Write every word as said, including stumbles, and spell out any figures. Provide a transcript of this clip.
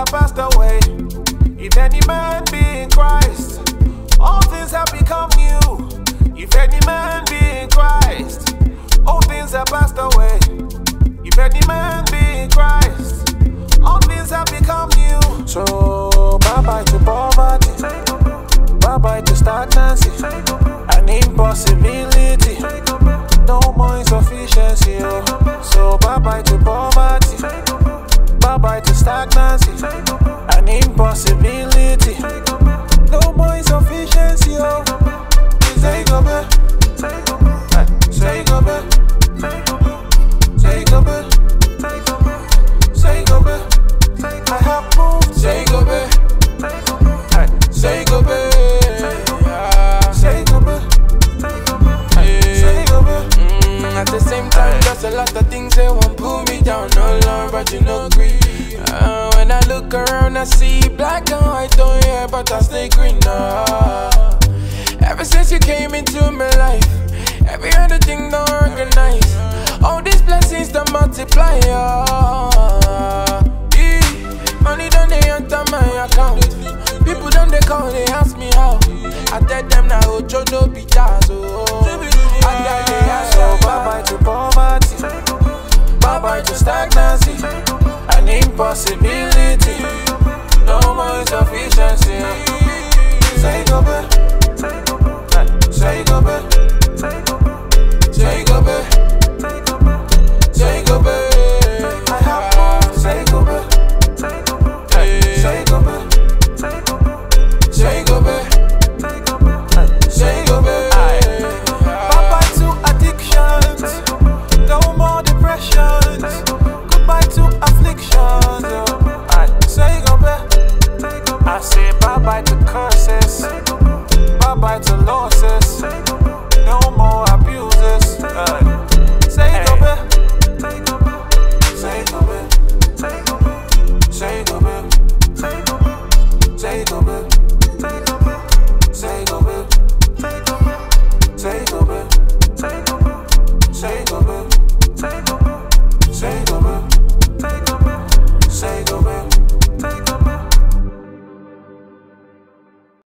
have passed away. If any man be in Christ, all things have become new. If any man be in Christ, all things have passed away. If any man be in Christ, all things have become new. So bye bye to poverty, bye bye to stagnancy, an impossibility. No more insufficiency. Oh. So bye bye to poverty, bye bye to stagnancy, an impossibility. No more insufficiency. Oh. Say Gobe, say Gobe, say Gobe, say Gobe, say Gobe. I have moved. Say Gobe, say Gobe, say Gobe, say Gobe. At the same time, there's a lot of things they won't pull me down, no Lord, but you know agree. Uh, when I look around, I see black and white on here, but I stay green. Uh, ever since you came into my life, every other thing don't organize. All these blessings that multiply. Uh, yeah. Money done they enter my account. People done they call, they ask me how. I tell them now, Ocho no be jazz. I tell they ask. So bye bye to poverty, bye bye to stagnancy, an impossibility. No more insufficiency. Say Gobe, say Gobe, say Gobe, say Gobe, say Gobe. I have moved. Say Gobe, say Gobe, say Gobe, say Gobe, say Gobe. Bye bye to addictions, no more depressions. Goodbye to afflictions. Say Gobe, I say bye bye to curses, bye bye to losses.